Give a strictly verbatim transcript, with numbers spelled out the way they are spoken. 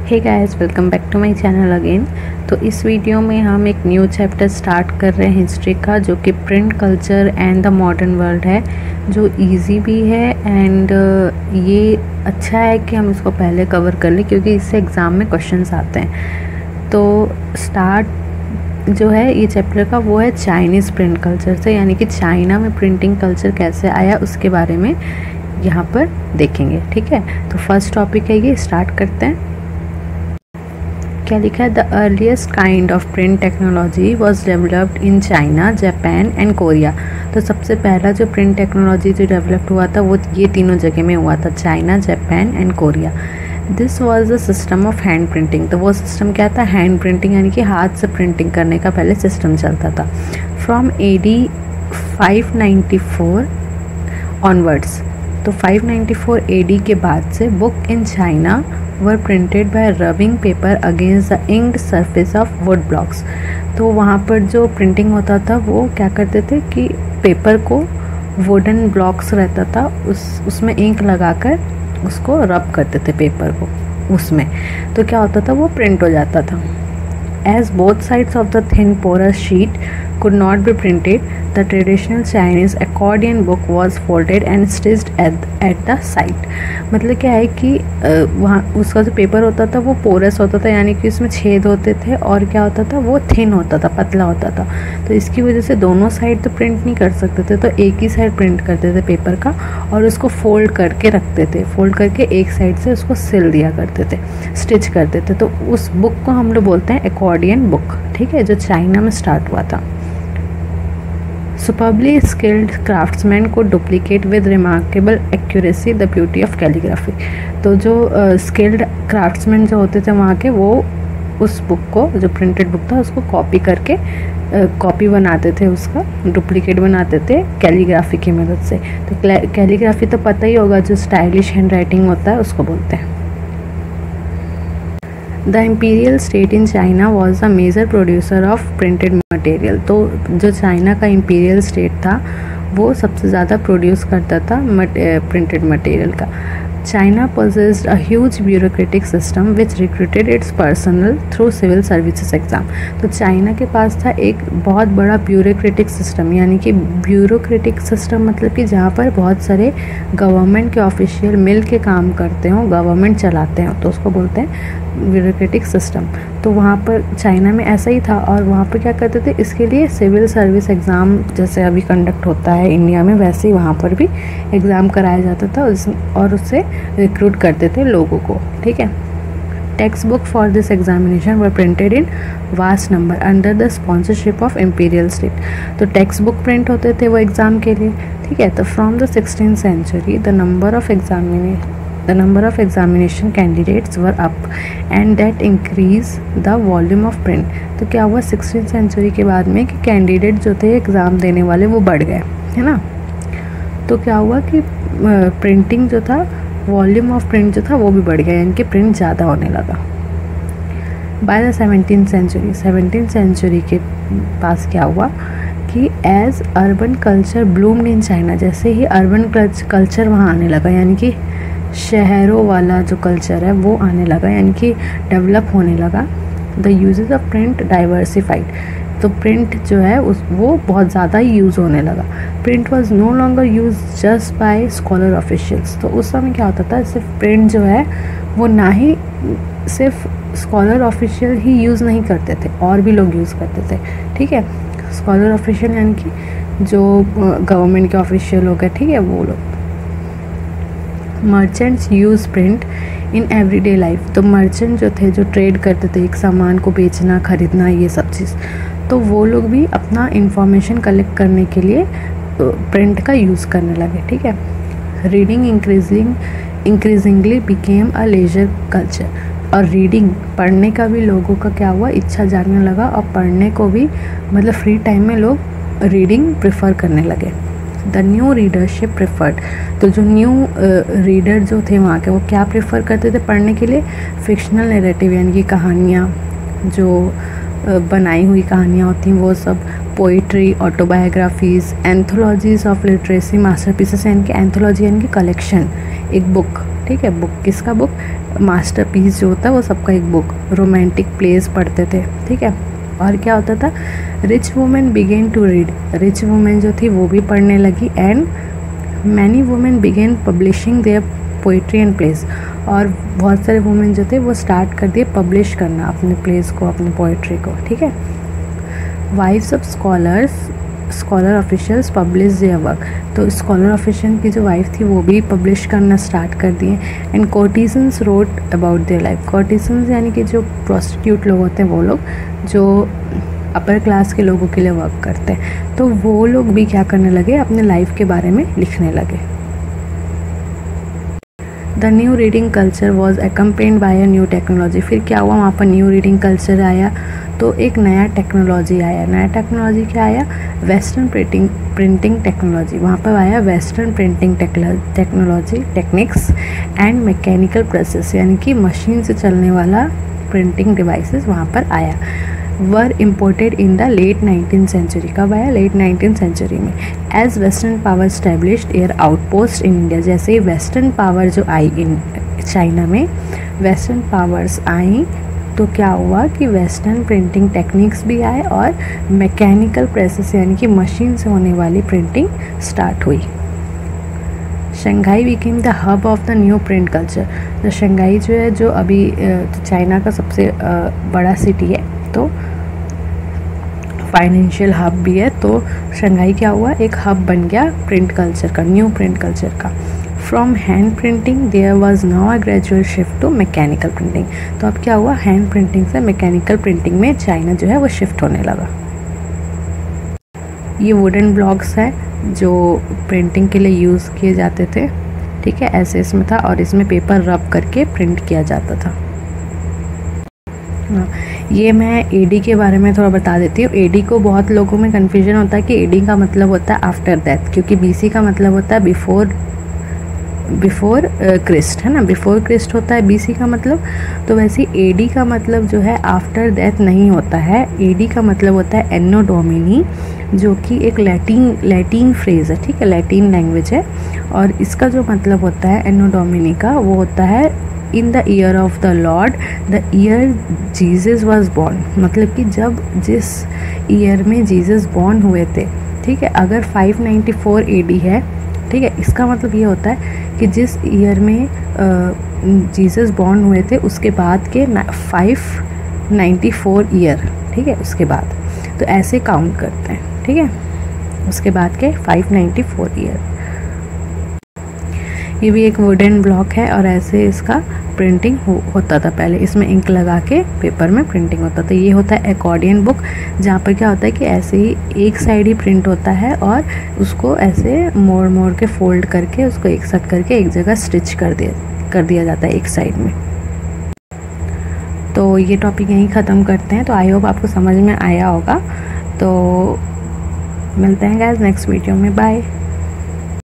Hey guys, welcome back to my channel again. तो इस video में हम एक न्यू चैप्टर स्टार्ट कर रहे हैं हिस्ट्री का, जो कि print culture and the modern world है, जो इजी भी है एंड ये अच्छा है कि हम इसको पहले कवर कर लें क्योंकि इससे एग्ज़ाम में क्वेश्चंस आते हैं। तो स्टार्ट जो है ये चैप्टर का वो है चाइनीज़ प्रिंट कल्चर से, यानी कि चाइना में प्रिंटिंग कल्चर कैसे आया उसके बारे में यहाँ पर देखेंगे। ठीक है, तो फर्स्ट टॉपिक है ये, स्टार्ट करते हैं। क्या लिखा है? The earliest kind of print technology was developed in China, Japan and Korea. तो सबसे पहला जो प्रिंट टेक्नोलॉजी जो डेवलप्ड हुआ था वो ये तीनों जगह में हुआ था, China, Japan and Korea. This was the system of hand printing. तो वो सिस्टम क्या था? हैंड प्रिंटिंग, यानी कि हाथ से प्रिंटिंग करने का पहले सिस्टम चलता था। From A D five ninety four onwards, तो five ninety four A D के बाद से book in China were printed by rubbing paper against the inked surface of wood blocks. तो वहाँ पर जो प्रिंटिंग होता था वो क्या करते थे कि पेपर को वुडन ब्लॉक्स रहता था उस उसमें इंक लगाकर उसको रब करते थे पेपर को उसमें, तो क्या होता था वो प्रिंट हो जाता था। As both sides of the thin porous sheet could not be printed, the traditional Chinese accordion book was folded and stitched at, at the side। मतलब क्या है कि वहाँ उसका जो पेपर होता था वो पोरस होता था, यानी कि उसमें छेद होते थे, और क्या होता था वो थिन होता था, पतला होता था। तो इसकी वजह से दोनों साइड तो प्रिंट नहीं कर सकते थे, तो एक ही साइड प्रिंट करते थे पेपर का और उसको फोल्ड करके रखते थे। फोल्ड करके एक साइड से उसको सिल दिया करते थे, स्टिच करते थे। तो उस बुक को हम लोग बोलते हैं एक्कॉर्डियन बुक। ठीक है, जो चाइना में स्टार्ट हुआ था। Superbly skilled craftsmen could duplicate with remarkable accuracy the beauty of calligraphy। तो जो स्किल्ड uh, क्राफ्ट्समैन जो होते थे वहाँ के, वो उस बुक को, जो प्रिंटेड बुक था, उसको कॉपी करके कॉपी uh, बनाते थे, उसका डुप्लीकेट बनाते थे कैलीग्राफी की मदद से। तो कैलीग्राफी तो पता ही होगा, जो स्टाइलिश हैंड राइटिंग होता है उसको बोलते हैं। The imperial state in China was the major producer of printed material. तो जो चाइना का इम्पीरियल स्टेट था वो सबसे ज़्यादा प्रोड्यूस करता था प्रिंटेड मटेरियल का। China possessed a huge bureaucratic system which recruited its personnel through civil services exam। तो चाइना के पास था एक बहुत बड़ा ब्यूरोक्रेटिक सिस्टम, यानी कि ब्यूरोक्रेटिक सिस्टम मतलब कि जहाँ पर बहुत सारे गवर्नमेंट के ऑफिशियल मिल के काम करते हों, गवर्नमेंट चलाते हों, तो उसको बोलते हैं ब्यूरोक्रेटिक सिस्टम। तो वहाँ पर चाइना में ऐसा ही था, और वहाँ पर क्या करते थे, इसके लिए सिविल सर्विस एग्ज़ाम जैसे अभी कंडक्ट होता है इंडिया में, वैसे ही वहाँ पर भी एग्ज़ाम कराया जाता था और उससे रिक्रूट करते थे लोगों को। ठीक है, text book for this examination were printed in vast number under the sponsorship of imperial state. तो टेक्स्ट बुक प्रिंट होते थे वो एग्ज़ाम के लिए। ठीक है, तो from the sixteen century the number of examinee the number of examination candidates were up and that increased the volume of print। तो क्या हुआ सिक्सटीन सेंचुरी के बाद में कि कैंडिडेट जो थे एग्ज़ाम देने वाले वो बढ़ गए, है ना। तो क्या हुआ कि प्रिंटिंग जो था, वॉल्यूम ऑफ प्रिंट जो था वो भी बढ़ गया, यानी कि प्रिंट ज़्यादा होने लगा। By the seventeen century seventeen century के पास क्या हुआ कि as urban culture bloomed in China, जैसे ही अर्बन कल्चर वहाँ आने लगा, यानी कि शहरों वाला जो कल्चर है वो आने लगा, यानी कि डेवलप होने लगा। The uses of print diversified. तो प्रिंट जो है उस वो बहुत ज़्यादा ही यूज़ होने लगा। Print was no longer use just by scholar officials. तो उस समय क्या होता था, सिर्फ प्रिंट जो है वो ना ही सिर्फ स्कॉलर ऑफिशियल ही यूज़ नहीं करते थे, और भी लोग यूज़ करते थे। ठीक है, स्कॉलर ऑफिशियल यानी कि जो गवर्नमेंट के ऑफिशियल हो गए, ठीक है, वो लोग। Merchants use print in everyday life. तो मर्चेंट जो थे, जो ट्रेड करते थे, एक सामान को बेचना, ख़रीदना, ये सब चीज़, तो वो लोग भी अपना इंफॉर्मेशन कलेक्ट करने के लिए प्रिंट का यूज़ करने लगे। ठीक है, reading increasing increasingly became a leisure culture. और रीडिंग, पढ़ने का भी लोगों का क्या हुआ, इच्छा जागने लगा, और पढ़ने को भी मतलब फ्री टाइम में लोग रीडिंग प्रेफर करने लगे। The new readership preferred. तो जो न्यू रीडर जो थे वहाँ के, वो क्या प्रेफर करते थे पढ़ने के लिए? फिक्शनल नैरेटिव, यानी कि कहानियाँ, जो बनाई हुई कहानियाँ होती हैं वो सब, poetry, autobiographies, anthologies of literacy masterpieces, यानी कि एंथोलॉजी यानी कि कलेक्शन, एक बुक ठीक है। बुक किसका बुक? मास्टरपीस जो होता है वो सबका एक बुक। रोमांटिक प्लेस पढ़ते थे, ठीक है। और क्या होता था? Rich women began to read, rich women जो थी वो भी पढ़ने लगी। And many women began publishing their poetry and plays, और बहुत सारे वुमेन जो थे वो स्टार्ट कर दिए पब्लिश करना अपने प्लेस को, अपने पोइट्री को, ठीक है। Wives of scholars scholar officials publish their work, तो स्कॉलर ऑफिशियल की जो वाइफ थी वो भी पब्लिश करना स्टार्ट कर दिए। And courtesans wrote about their life, courtesans यानी कि जो प्रोस्टिट्यूट लोग होते हैं वो लोग जो अपर क्लास के लोगों के लिए वर्क करते हैं, तो वो लोग भी क्या करने लगे? अपने लाइफ के बारे में लिखने लगे। The new reading culture was accompanied by a new technology, फिर क्या हुआ? वहाँ पर न्यू रीडिंग कल्चर आया तो एक नया टेक्नोलॉजी आया। नया टेक्नोलॉजी क्या आया? Western printing printing technology. वहाँ पर आया western printing technology techniques and mechanical process, यानी कि मशीन से चलने वाला प्रिंटिंग डिवाइसेस वहाँ पर आया। Were imported in the late nineteen century, कब आया? लेट नाइनटीन सेंचुरी में। As western power established their outpost in India, जैसे ही वेस्टर्न पावर जो आई इन चाइना में, वेस्टर्न पावर्स आई तो क्या हुआ कि वेस्टर्न प्रिंटिंग टेक्निक्स भी आए और मैकेनिकल प्रेसेस यानी कि मशीन से होने वाली प्रिंटिंग स्टार्ट हुई। Shanghai became the hub of the new print culture, तो शंघाई जो है जो अभी चाइना का सबसे बड़ा सिटी है, तो फाइनेंशियल हब भी है, तो शंघाई क्या हुआ? एक हब बन गया प्रिंट कल्चर का, न्यू प्रिंट कल्चर का। From hand printing there was now a gradual shift to mechanical printing, तो अब क्या हुआ? हैंड प्रिंटिंग से मैकेनिकल प्रिंटिंग में चाइना जो है वो शिफ्ट होने लगा। ये वुडन ब्लॉक्स है जो प्रिंटिंग के लिए यूज़ किए जाते थे, ठीक है, ऐसे इसमें था और इसमें पेपर रब करके प्रिंट किया जाता था। हाँ, ये मैं एडी के बारे में थोड़ा बता देती हूँ। एडी को बहुत लोगों में कन्फ्यूजन होता है कि एडी का मतलब होता है आफ्टर डेथ, क्योंकि बीसी का मतलब होता है बिफोर बिफोर क्रिस्ट, है ना, बिफोर क्रिस्ट होता है बीसी का मतलब। तो वैसे एडी का मतलब जो है आफ्टर डेथ नहीं होता है। एडी का मतलब होता है एनो डोमिनी, जो कि एक लैटिन लैटिन फ्रेज़ है, ठीक है, लैटिन लैंग्वेज है। और इसका जो मतलब होता है एनो डोमिनी का, वो होता है in the year of the Lord, the year Jesus was born, मतलब कि जब जिस ईयर में जीसस बॉर्न हुए थे, ठीक है। अगर फाइव नाइन्टी फोर एडी है, ठीक है, इसका मतलब ये होता है कि जिस ईयर में जीसस बॉर्न हुए थे उसके बाद के फाइव नाइन्टी फोर ईयर, ठीक है, उसके बाद, तो ऐसे काउंट करते हैं, ठीक है, उसके बाद के फाइव नाइन्टी फोर ईयर। ये भी एक वुडन ब्लॉक है और ऐसे इसका प्रिंटिंग हो, होता था पहले। इसमें इंक लगा के पेपर में प्रिंटिंग होता था। ये होता है एकॉर्डियन बुक, जहाँ पर क्या होता है कि ऐसे ही एक साइड ही प्रिंट होता है और उसको ऐसे मोड़ मोड़ के फोल्ड करके उसको एक साथ करके एक जगह स्टिच कर दिया कर दिया जाता है एक साइड में। तो ये टॉपिक यहीं ख़त्म करते हैं। तो आई होप आपको समझ में आया होगा। तो मिलते हैं गाइस नेक्स्ट वीडियो में, बाय।